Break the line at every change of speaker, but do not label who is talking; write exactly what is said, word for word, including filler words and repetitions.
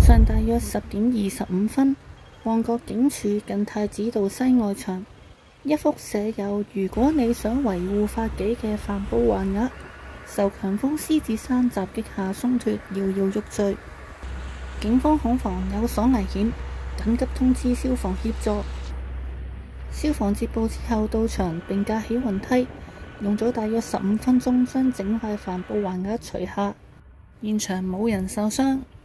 上大約十點二十五分，旺角警署近太子道西外牆，一幅寫有「如果你想維護法紀」嘅帆布橫額，受強風獅子山襲擊下鬆脱，搖搖欲墜。警方恐防有所危險，緊急通知消防協助。消防接報之後到場並架起雲梯，用咗大約十五分鐘將整塊帆布橫額除下，現場冇人受傷。